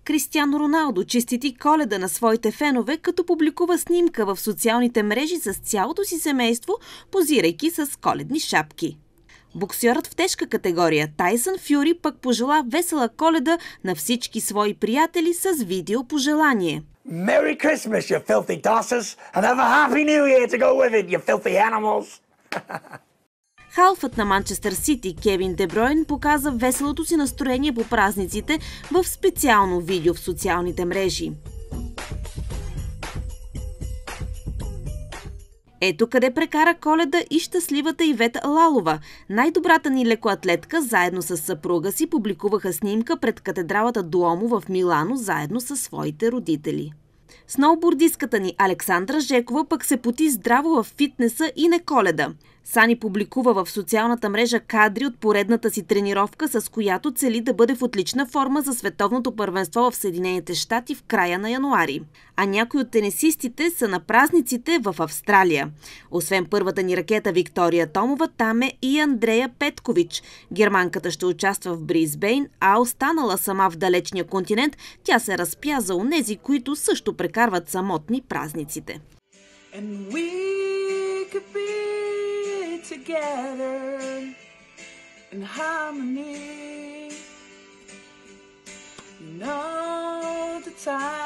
Кристиано Роналдо честити Коледа на своите фенове, като публикува снимка в социалните мрежи с цялото си семейство, позирайки с коледни шапки. Боксьорът в тежка категория Тайсън Фюри пък пожела весела Коледа на всички свои приятели с видеопожелание. Merry Christmas, you filthy tossers, and have a happy new year to go with it, you filthy animals! Халфът на Манчестър Сити Кевин Де Бройн показа веселото си настроение по празниците в специално видео в социалните мрежи. Ето къде прекара Коледа и щастливата Ивет Лалова. Най-добрата ни лекоатлетка заедно с съпруга си публикуваха снимка пред катедралата Дуомо в Милано заедно със своите родители. Сноубордистката ни Александра Жекова пък се поти здраво в фитнеса и на Коледа. Сани публикува в социалната мрежа кадри от поредната си тренировка, с която цели да бъде в отлична форма за световното първенство в Съединените щати в края на януари. А някои от тенисистите са на празниците в Австралия. Освен първата ни ракета Виктория Томова, там е и Андрея Петкович. Германката ще участва в Бризбейн, а останала сама в далечния континент, тя се разпя за онези, които също прекарват самотни празниците. Together in harmony, you know the time.